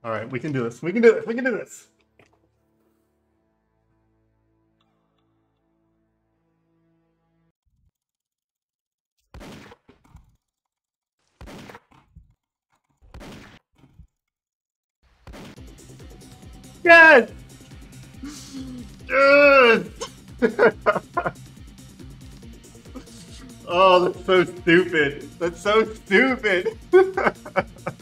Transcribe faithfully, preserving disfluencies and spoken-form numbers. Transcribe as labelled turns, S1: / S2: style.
S1: All right, we can do this. We can do this. We can do this. Yes! Yes! Oh, that's so stupid. That's so stupid.